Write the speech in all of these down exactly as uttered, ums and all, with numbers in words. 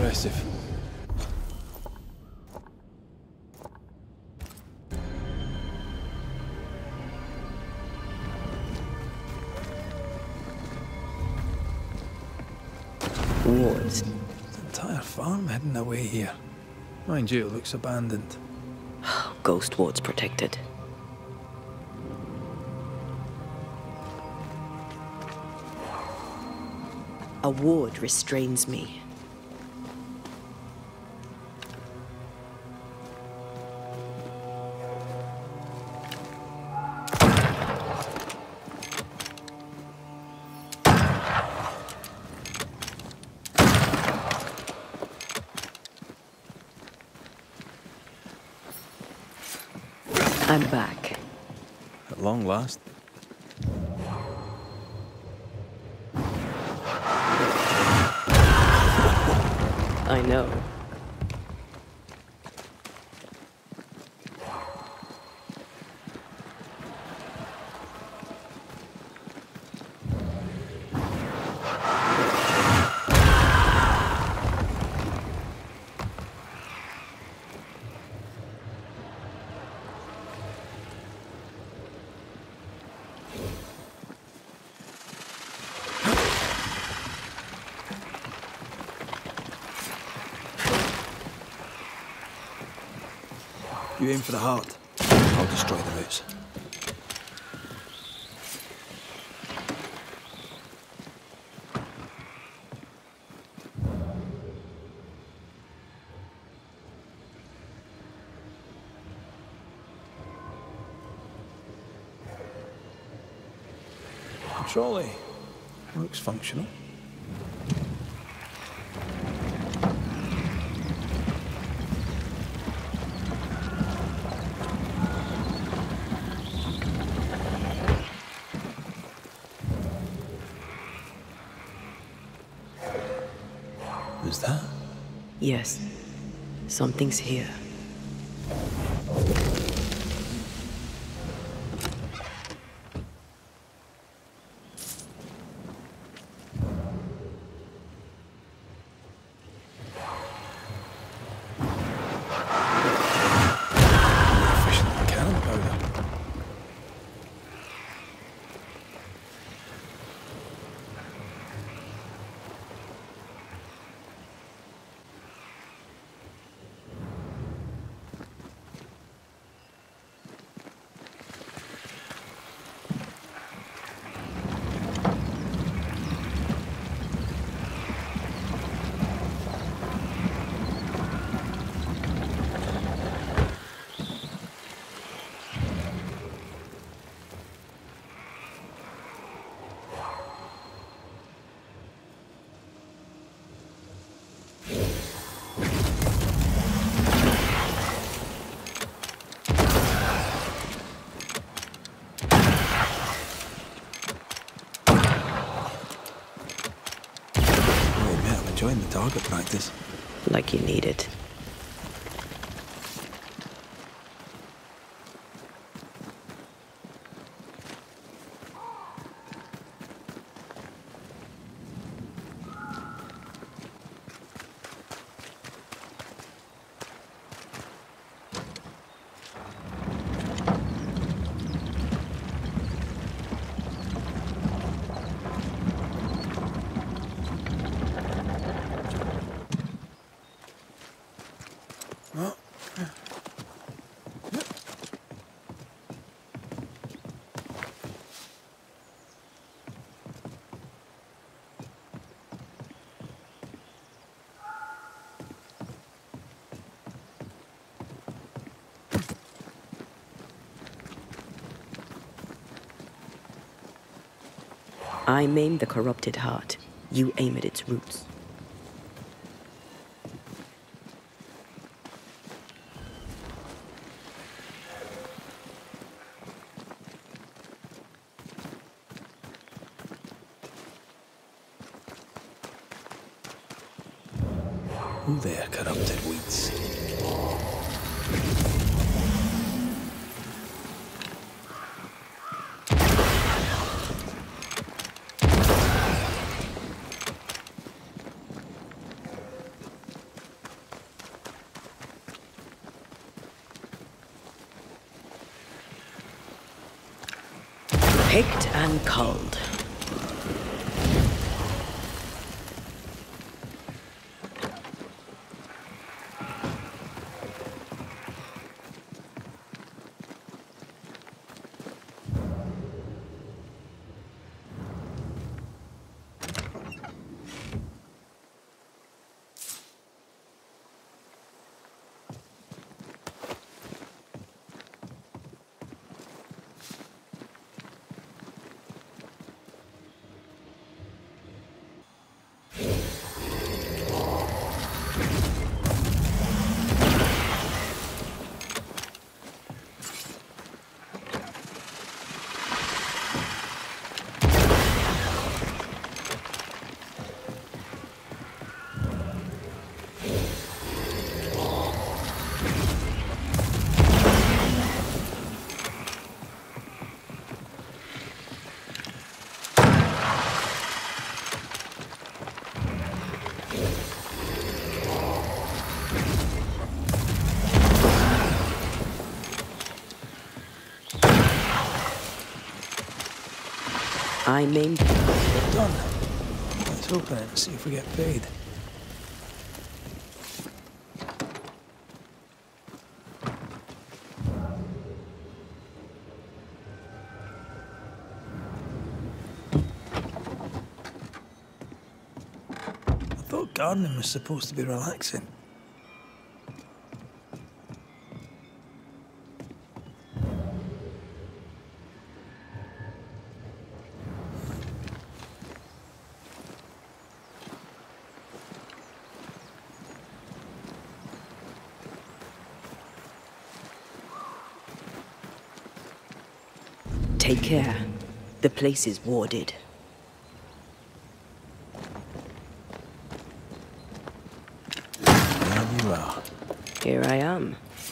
impressive. Wards. The entire farm heading away here. Mind you, it looks abandoned. Ghost wards protected. A ward restrains me. I'm back. At long last. I know. You aim for the heart. I'll destroy the roots. Trolley. Looks functional. Is that? Yes. Something's here. Efficient cannon powder. Enjoying the target practice. Like you need it. I maim the corrupted heart. You aim at its roots. Who there, corrupted weeds? Picked and culled. I named We're done. Let's open it and see if we get paid. I thought gardening was supposed to be relaxing. Take care. The place is warded. There you are. Here I am.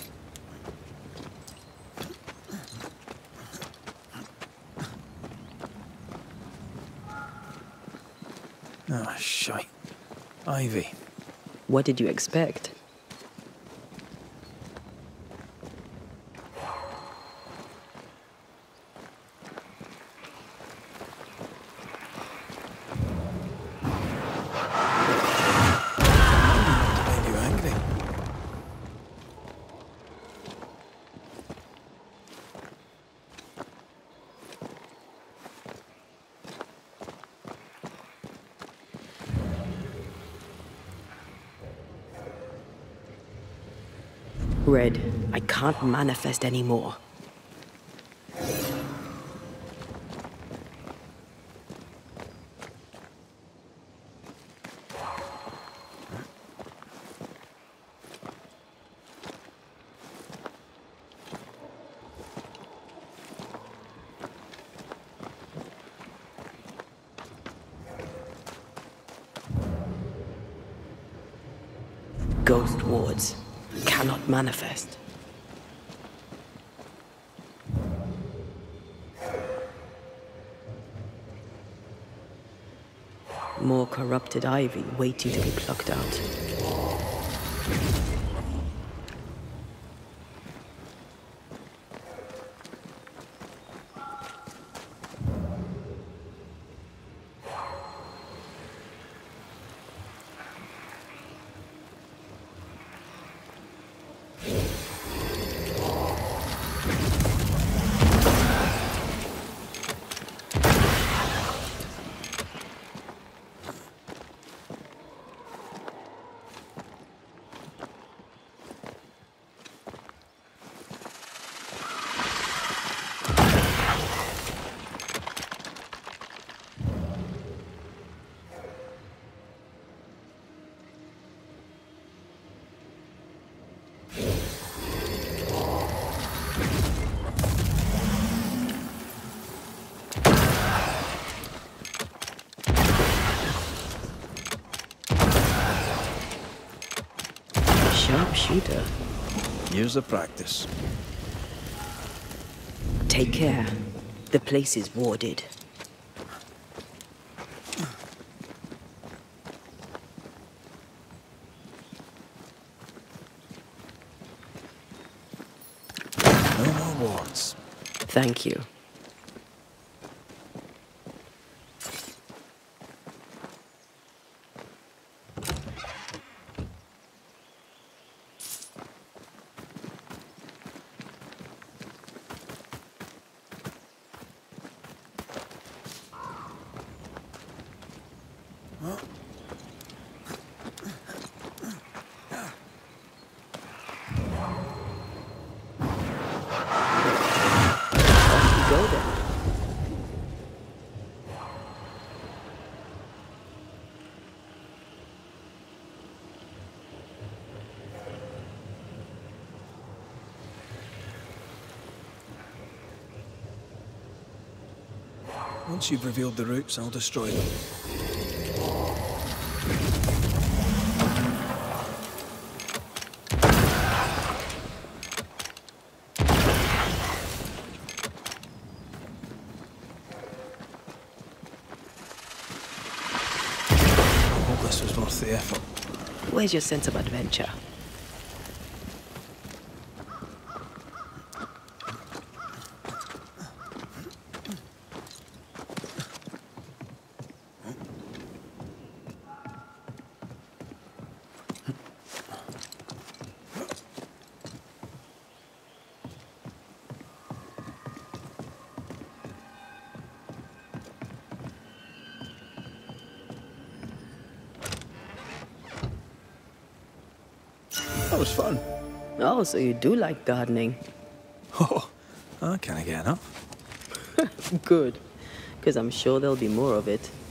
Ah, shite. Ivy. What did you expect? Made you angry. Red, I can't manifest anymore. Ghost wards cannot manifest. More corrupted ivy waiting to be plucked out. Sharpshooter. Years of practice. Take care. The place is warded. No more wards. Thank you. Once you've revealed the roots, I'll destroy them. I hope this was worth the effort. Where's your sense of adventure? That was fun. Oh, so you do like gardening. Oh, I can't get enough. Good, because I'm sure there'll be more of it.